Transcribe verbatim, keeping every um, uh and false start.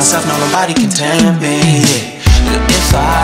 myself, no nobody can tame me. If I